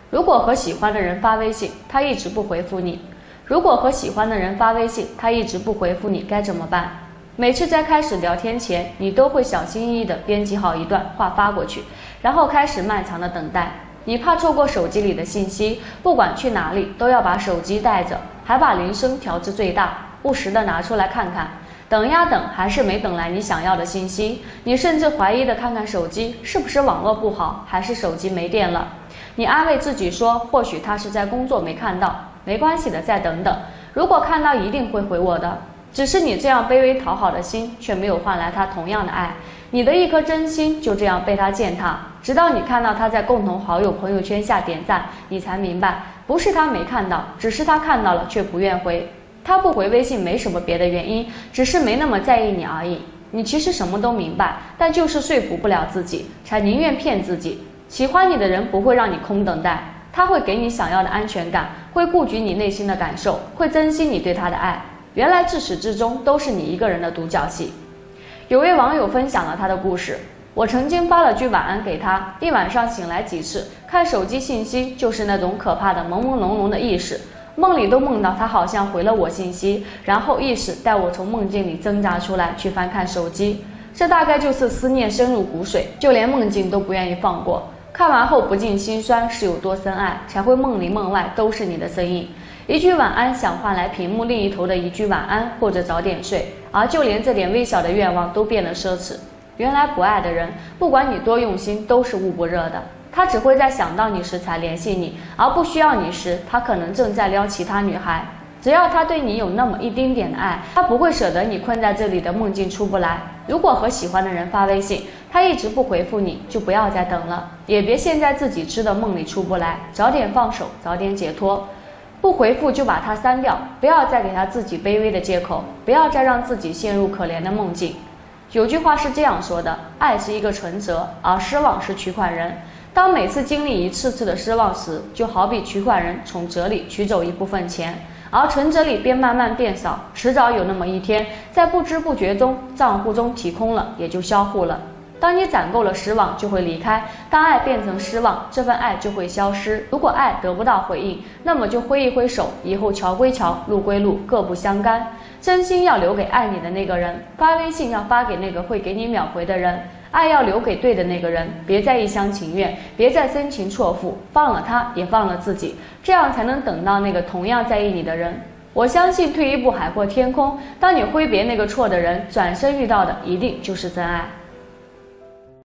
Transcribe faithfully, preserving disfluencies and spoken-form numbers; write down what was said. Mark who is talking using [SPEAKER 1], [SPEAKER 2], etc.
[SPEAKER 1] 如果和喜欢的人发微信，他一直不回复你，如果和喜欢的人发微信，他一直不回复你，该怎么办？每次在开始聊天前，你都会小心翼翼地编辑好一段话发过去，然后开始漫长的等待。你怕错过手机里的信息，不管去哪里都要把手机带着，还把铃声调至最大，不时地拿出来看看。等呀等，还是没等来你想要的信息。你甚至怀疑地看看手机，是不是网络不好，还是手机没电了？你安慰自己说，或许他是在工作没看到，没关系的，再等等。如果看到一定会回我的。只是你这样卑微讨好的心，却没有换来他同样的爱。你的一颗真心就这样被他践踏，直到你看到他在共同好友朋友圈下点赞，你才明白，不是他没看到，只是他看到了却不愿回。他不回微信没什么别的原因，只是没那么在意你而已。你其实什么都明白，但就是说服不了自己，才宁愿骗自己。喜欢你的人不会让你空等待，他会给你想要的安全感，会顾及你内心的感受，会珍惜你对他的爱。原来自始至终都是你一个人的独角戏。有位网友分享了他的故事，我曾经发了句晚安给他，一晚上醒来几次，看手机信息就是那种可怕的朦朦胧胧的意识，梦里都梦到他好像回了我信息，然后意识带我从梦境里挣扎出来去翻看手机，这大概就是思念深入骨髓，就连梦境都不愿意放过。看完后不禁心酸，是有多深爱，才会梦里梦外都是你的身影。一句晚安想换来屏幕另一头的一句晚安，或者早点睡，而就连这点微小的愿望都变得奢侈。原来不爱的人，不管你多用心，都是捂不热的。他只会在想到你时才联系你，而不需要你时，他可能正在撩其他女孩。只要他对你有那么一丁点的爱，他不会舍得你困在这里的梦境出不来。如果和喜欢的人发微信，他一直不回复你，就不要再等了，也别陷在自己织的梦里出不来，早点放手，早点解脱。不回复就把他删掉，不要再给他自己卑微的借口，不要再让自己陷入可怜的梦境。有句话是这样说的，爱是一个存折，而失望是取款人。当每次经历一次次的失望时，就好比取款人从折里取走一部分钱，而存折里便慢慢变少，迟早有那么一天，在不知不觉中账户中提空了，也就销户了。当你攒够了失望，就会离开；当爱变成失望，这份爱就会消失。如果爱得不到回应，那么就挥一挥手，以后桥归桥，路归路，各不相干。真心要留给爱你的那个人，发微信要发给那个会给你秒回的人，爱要留给对的那个人，别再一厢情愿，别再深情错付，放了他也放了自己，这样才能等到那个同样在意你的人。我相信退一步海阔天空，当你挥别那个错的人，转身遇到的一定就是真爱。